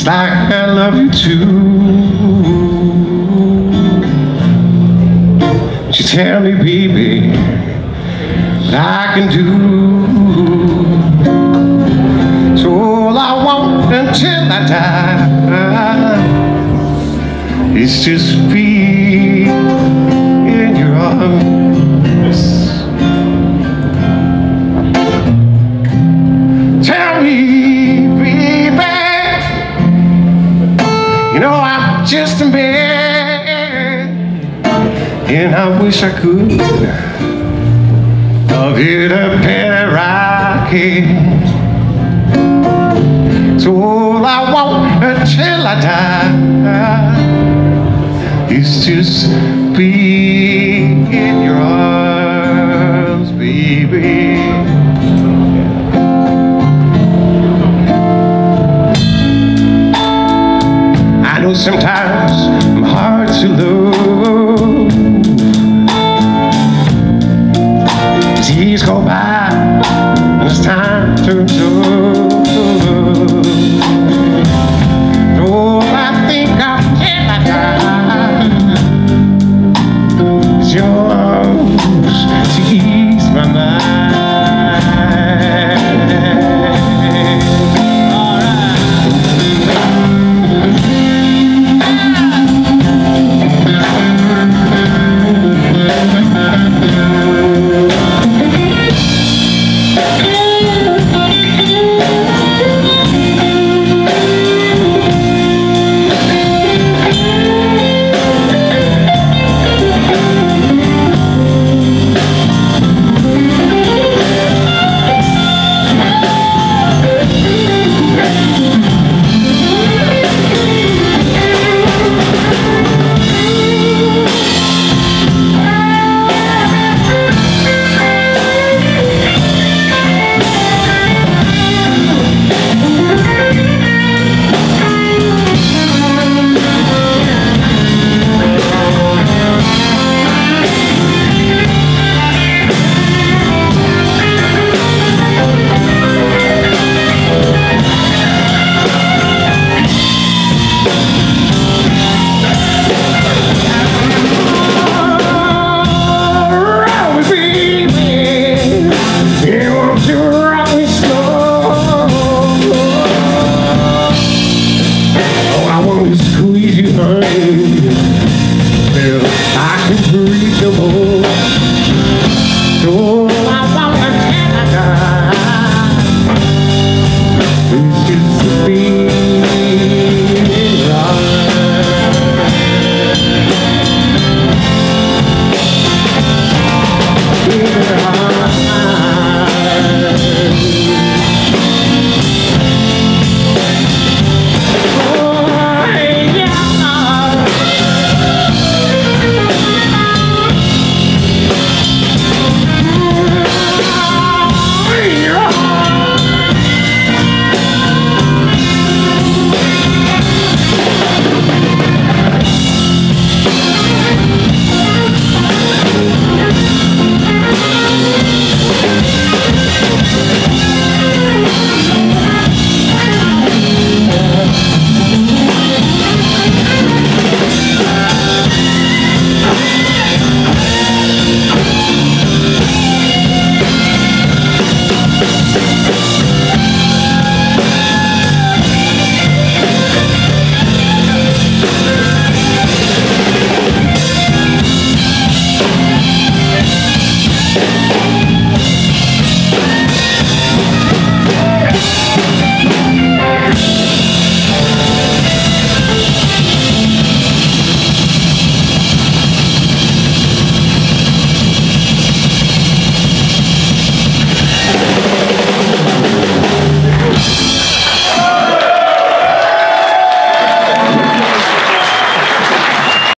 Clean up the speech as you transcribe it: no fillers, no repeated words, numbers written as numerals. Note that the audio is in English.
It's like I love you too. But you tell me, baby, what I can do. So all I want until I die is just be in your arms. Tell me, baby, you know I'm just a man, and I wish I could love you the better I can. So all I want until I die is just be in your arms, baby. I know sometimes I'm hard to love. As years go by and as time turns over, oh, I think I'll your arms to ease my mind.